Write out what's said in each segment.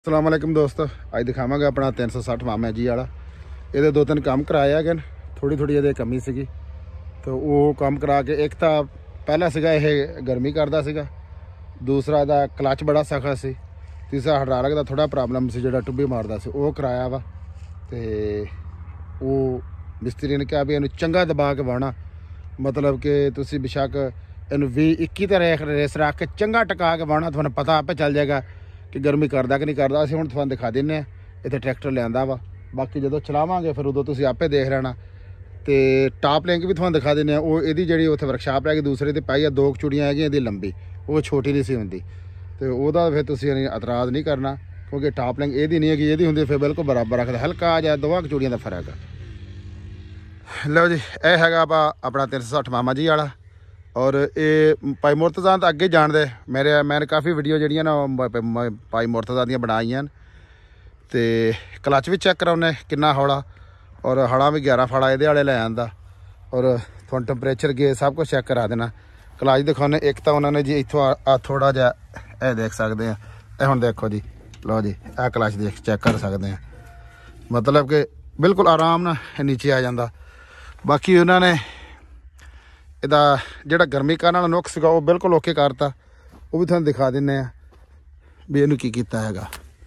अस्सलाम वालेकुम दोस्तों, अज दिखावांगे अपना 360 मामा जी वाला। ये दो तीन काम कराए है, थोड़ी थोड़ी ये कमी सी तो वो काम करा के एक तो पहला सीगा ये गर्मी करता सीगा, दूसरा दा क्लच बड़ा सखा सी, तीसरा हाइड्रोलिक का थोड़ा प्रॉब्लम से जो टुब्बी मारदा सी वो कराया वा। तो वो मिस्त्री ने कहा भी इन्हू चंगा दबा के वाहना, मतलब कि तुसी बेशक इन 20-21 तरह रेस रख के चंगा टका के वाहना, तुहानू पता आपे चल जाएगा कि गर्मी करदा कि नहीं करदा। असीं हुण तुहानू दिखा दिंने आ, इत्थे ट्रैक्टर लिआंदा वा, बाकी जो चलावांगे फिर उदों तुसीं आपे देख लेना। तो टॉप लिंक भी तुहानू दिखा दिंने आ, वो इहदी जिहड़ी उत्थे वर्कशाप है दूसरे ते पाई आ, 2 चूड़ियां हैगियां इहदी लंबी, वो छोटी नहीं सी हुंदी। तो ओहदा फिर तुसीं एतराज़ नहीं करना, क्योंकि टॉप लिंक इहदी नहीं है कि इहदी हुंदी, फिर बिल्कुल बराबर रखदा, हल्का जिहा 2 चूड़ियां दा फर्क है। लो जी, यह हैगा अपना 360 मामा जी वाला। और ये भाई मुर्तज़ा तो अगे जानते, मैंने काफ़ी वीडियो जड़ियाँ ना भाई मुर्तज़ा दियां बनाईयां। तो क्लच भी चेक कराने कितना हौला, और हड़ा भी 11 फाड़ा ये वाले लै आंदा, और थोड़ा टंपरेचर गे सब कुछ चेक करा देना। क्लच दिखाने एक तो उन्होंने जी इतों थोड़ा जहा यह देख सकते हैं, यह हम देखो जी, लो जी यह क्लच देख चेक कर सकते हैं, मतलब कि बिल्कुल आराम ना नीचे आ जाता। बाकी उन्होंने इहदा जिहड़ा गर्मी करने वाला नुक्स सीगा वो बिल्कुल ओके करता, वो भी तुहानू दिखा दिंने आ भी इहनू की कीता हैगा।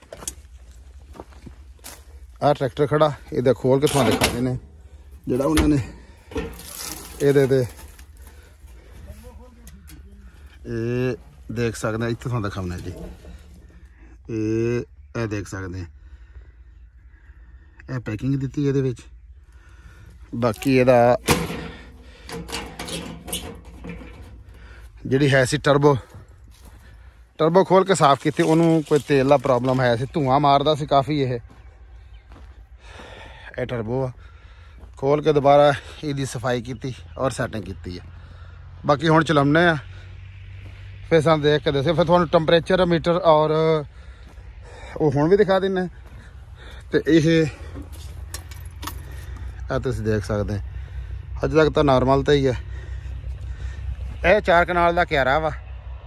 आ ट्रैक्टर खड़ा, इहदा खोल के तुहानू दिखा दिंने जिहड़ा उन्होंने इहदे ते देख सकते हैं, इत्थे तुहानू दिखाउने जी, ये देख सकते हैं यह पैकिंग दी इहदे विच। बाकी इहदा जिहड़ी है सी टर्बो खोल के साफ की, उन्होंने कोई तेल का प्रॉब्लम है सी, धुआं मारदा सी काफ़ी। यह टर्बो आ, खोल के दोबारा इसकी सफाई की और सैटिंग की है। बाकी हुण चलाने आ, फिर सानूं देख के दस्सिओ, फिर तुहानूं टंपरेचर मीटर और वो हुण भी दिखा दिंने। तो यह तुसीं देख सकते हैं अज तक तो नॉर्मल तो ही है। यह 4 कनाल का क्यारा वा,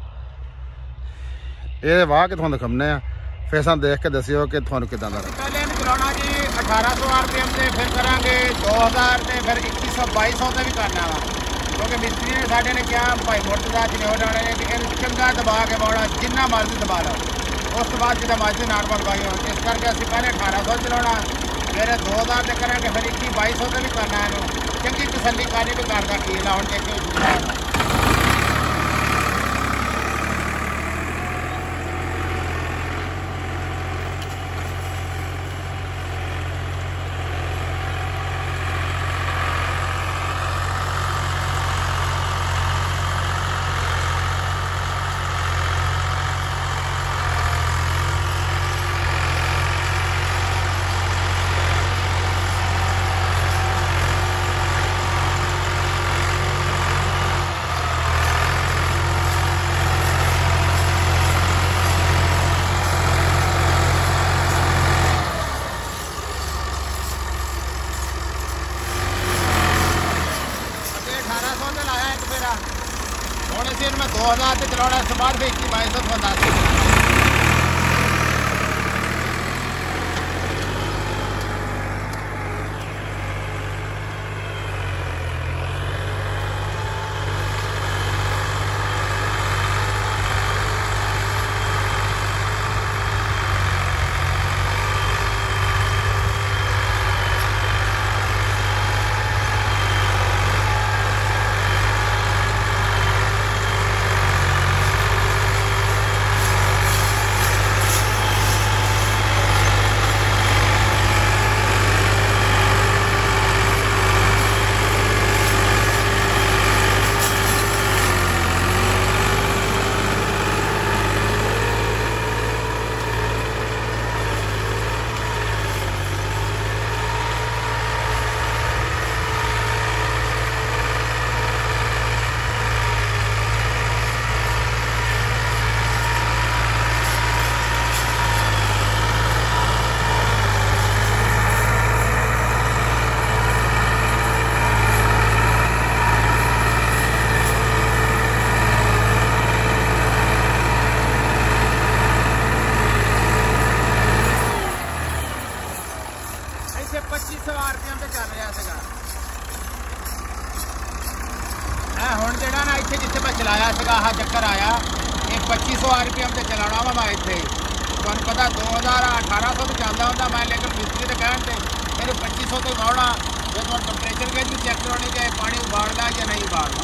ये वाह के तुहानूं दिखाने आ, फिर सानूं देख के दस्सिओ कि तुहानूं किदां दा लगा। पहले चलाना जी 1800 RPM से, फिर करांगे 2000 से, फिर 2100-2200 से भी करना वा, क्योंकि मिस्त्री ने साडे ने क्या भाई मुर्तज़ा जी ने हो जाने कि इन्हू चंगा दबा के पाउणा, जिन्ना मर्जी दबा लो, उस तो बाद जिदा मर्जी नॉर्मल पाई हो। इस करके असीं पहले 1800 चलाना, फिर 2000 से करांगे, फिर 2100-2200 से भी करना। इन्हू चंगी तसल्ली करनी भी करदा की ला, हुण देखिओ ਹੁਣ ਅਸੀਂ ਇਹਨੂੰ 2000 ਤੇ ਚਲਾਉਣਾ, ਇਸ ਤੋਂ ਬਾਅਦ ਫਿਰ 21-2200 ਤੋਂ ਦੱਸ 2500 RPM ਤੇ ਚੱਲ ਰਿਹਾ ਸੀਗਾ। ਹੁਣ ਜਿਹੜਾ ਨਾ ਇੱਥੇ ਜਿੱਥੇ ਮੈਂ ਚਲਾਇਆ ਸੀਗਾ ਆਹ ਚੱਕਰ ਆਇਆ ਇਹ 2500 RPM ਤੇ ਚਲਾਉਣਾ ਵਾ ਮੈਂ ਇੱਥੇ। ਤੁਹਾਨੂੰ ਪਤਾ 1800 ਤੇ ਚੱਲਦਾ ਹੁੰਦਾ ਮੈਂ, ਲੇਕਿਨ ਮਿਸਤਰੀ ਦੇ ਕਹਿਣ ਤੇ ਇਹਨੂੰ 2500 ਤੇ ਵਾਉਣਾ। ਜੇ ਤੁਹਾਨੂੰ ਟੈਂਪਰੇਚਰ ਗੇਜ ਵੀ ਚੈੱਕ ਕਰਾਉਣੀ ਕਿ ਪਾਣੀ ਉਬਾਲਦਾ ਜਾਂ ਨਹੀਂ ਉਬਾਲਦਾ।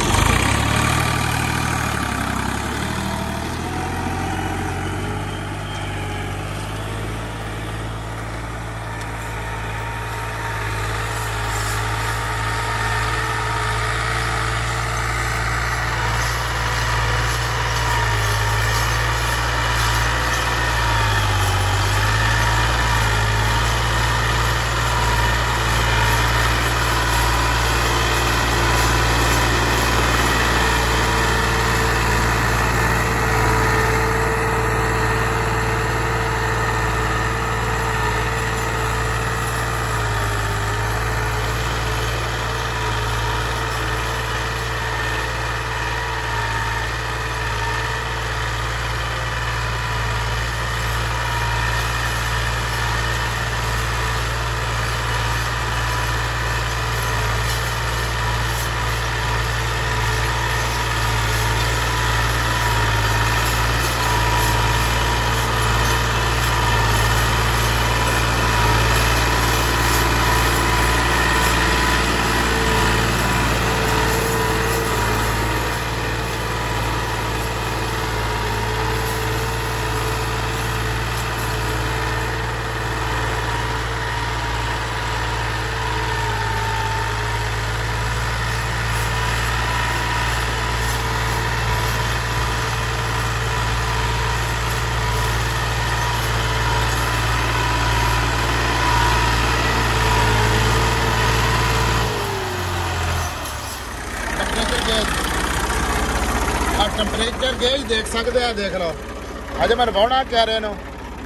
ਟੈਂਪਰੇਚਰ ਗੇਜ ਦੇਖ ਸਕਦੇ ਆ, ਦੇਖ ਲਓ ਅਜੇ ਮੈਂ ਵਾਉਣਾ ਕਹਿ ਰਹੇ ਨੂੰ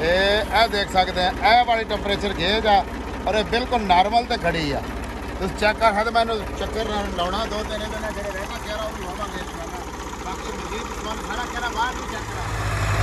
ਇਹ ਦੇਖ ਸਕਦੇ ਆ ਇਹ ਵਾਲੀ ਟੈਂਪਰੇਚਰ ਗੇਜ ਆ ਔਰ ਇਹ ਬਿਲਕੁਲ ਨਾਰਮਲ ਤੇ ਖੜੀ ਆ। ਤੁਸੀਂ ਚੈੱਕ ਕਰ ਸਕਦੇ ਮੈਨੂੰ ਚੱਕਰ ਲਾਉਣਾ 2-3 ਦਿਨ ਜਿਹੜੇ ਰਹਿਣਾ ਕਹਿ ਰਹਾ ਉਹ ਵੀ ਹੋਵਾਂਗੇ। ਬਾਕੀ ਮਜ਼ੀਦ ਤੁਹਾਨੂੰ ਸਾਰਾ ਕਹਿ ਰਹਾ ਬਾਹਰ ਵੀ ਚੈੱਕ ਕਰਾ।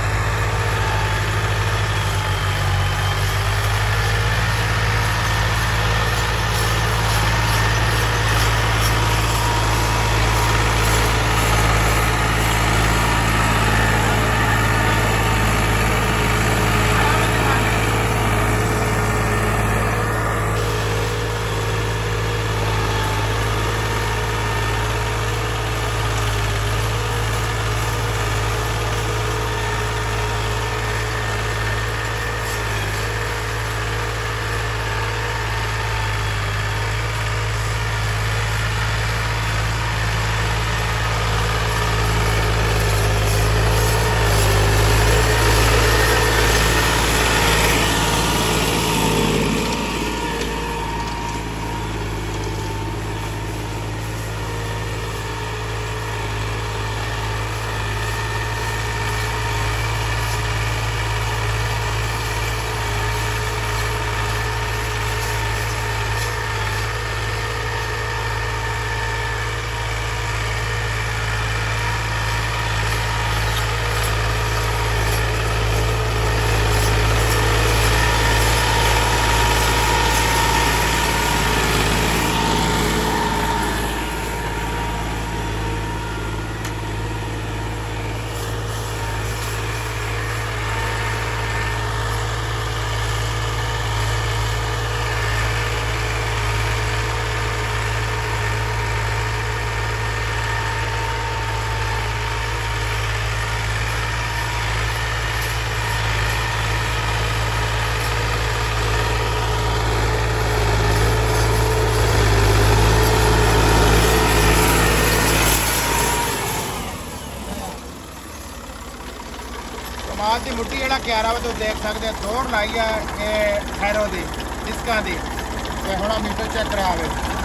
ਕਮਾਦ ਦੀ ਮੁੱਢੀ ਜਿਹੜਾ ਕਿਆਰਾ ਵਾ ਤੁਸੀਂ ਦੇਖ ਸਕਦੇ ਹੋ ਦੌੜ ਲਾਈ ਆ ਇਹ ਖੈਰੋ ਦੀ ਡਿਸਕਾਂ ਦੀ ਤੇ ਹੁਣ ਮੀਟਰ ਚੈੱਕ ਕਰਾਵੇ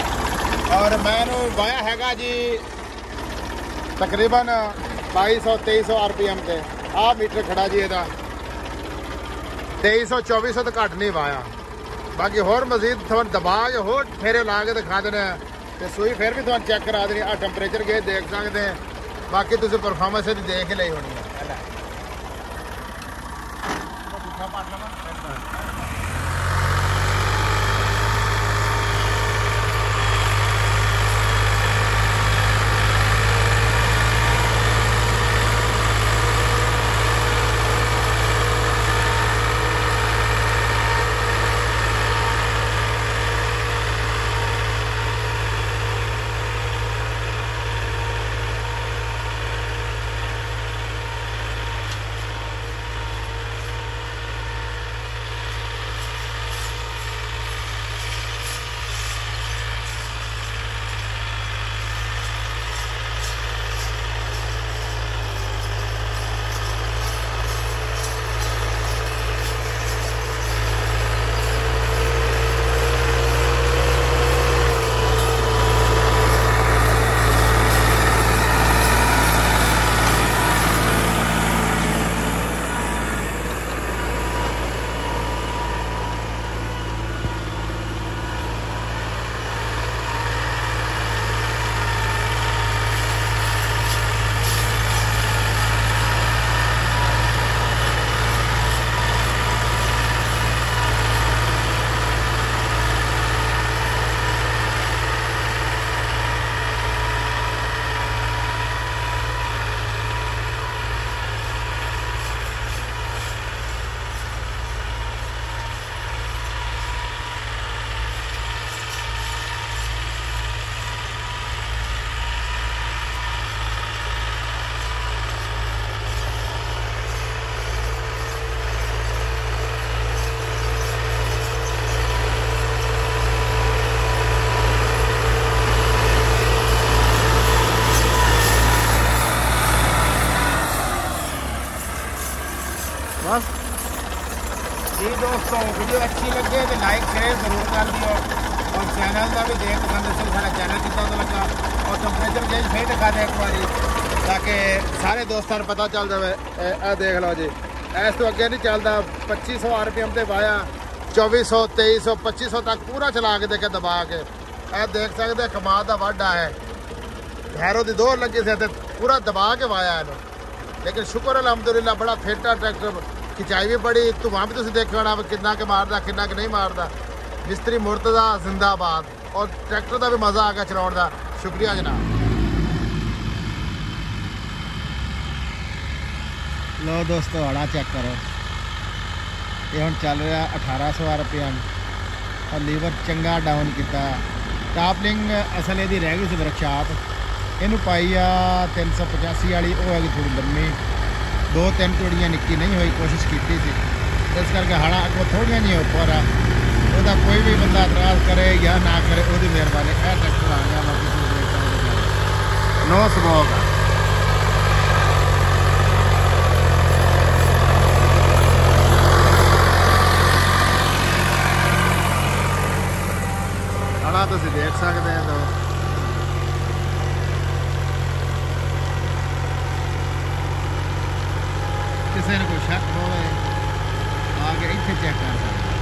ਔਰ ਮੈਂ ਇਹਨੂੰ ਵਾਇਆ ਹੈਗਾ ਜੀ ਤਕਰੀਬਨ 2200-2300 RPM ਤੇ ਆਹ ਮੀਟਰ ਖੜਾ ਜੀ ਇਹਦਾ 2300-2400 ਤੋਂ ਘੱਟ ਨਹੀਂ ਵਾਇਆ। ਬਾਕੀ ਹੋਰ ਮਜ਼ੀਦ ਤੁਹਾਨੂੰ ਦਬਾ ਕੇ ਹੋਰ ਫੇਰੇ ਲਾ ਕੇ ਦਿਖਾ ਦੇਣਾ ਤੇ ਸੂਈ ਫਿਰ ਵੀ ਤੁਹਾਨੂੰ ਚੈੱਕ ਕਰਾ ਦੇਣੀ। ਆ ਟੈਂਪਰੇਚਰ ਗੇਜ ਦੇਖ ਸਕਦੇ ਬਾਕੀ ਤੁਸੀਂ ਪਰਫਾਰਮੈਂਸ ਇਹਦੀ ਦੇਖ ਲਈ ਹੋਣੀ ਹੈ। जी दोस्तों वीडियो अच्छी लगे तो लाइक शेयर जरूर कर दियो और चैनल का भी देख पसंद दसो सारा चैनल कितना लगा और टैंपरेचर चेंज फिर दिखा दे एक बारी ताकि सारे दोस्तों को पता चल जाए। ए देख लो जी इस तो अगे नहीं चलता 2500 RPM से वाया 2400 2300 2500 तक पूरा चला के देखे दबा के ए देख सकते कमाल का वाढा है। हैरो की दौड़ लगी से पूरा दबा के वाया है लेकिन शुक्र अलहमदुलिल्लाह बड़ा फिट है ट्रैक्टर। खिंचाई भी बड़ी धुआं भी तुम देखो होना कितना के मारदा कितना के नहीं मारदा। मिस्त्री मुर्तजा जिंदाबाद और ट्रैक्टर का भी मज़ा आ गया चलाने का। शुक्रिया जनाब। लो दोस्तों हड़ा चेक करो ये हम चल रहा 1800 RPM और लीवर चंगा डाउन किया। टापलिंग असल यदि रह गई सी वर्कशाप इनू पाई आ 385 वाली वो हैगी थोड़ी लम्मी 2-3 टोड़ियाँ निक्की नहीं हुई कोशिश की थी इस करके हड़ा अगो थोड़िया नहीं उपर आ वह कोई भी बंदा एतराज़ करे या ना करे वो मेहरबानी। यह ट्रैक्टर आ गया बाकी नो स्मोक हड़ा तुम देख सकते हैं। तो किसी ने कोई शक होवे आके इत्थे चेक कर सकते।